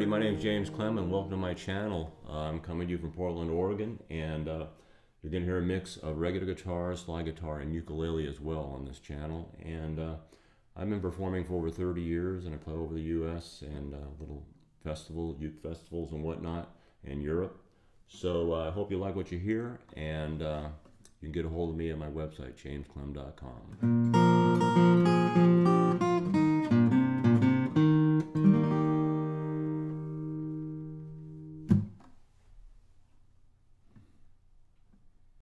my name is James Clem, and welcome to my channel. I'm coming to you from Portland, Oregon, and you're going to hear a mix of regular guitar, slide guitar, and ukulele as well on this channel. And I've been performing for over 30 years, and I play over the U.S. and little youth festivals and whatnot in Europe. So I hope you like what you hear, and you can get a hold of me at my website, jamesclem.com.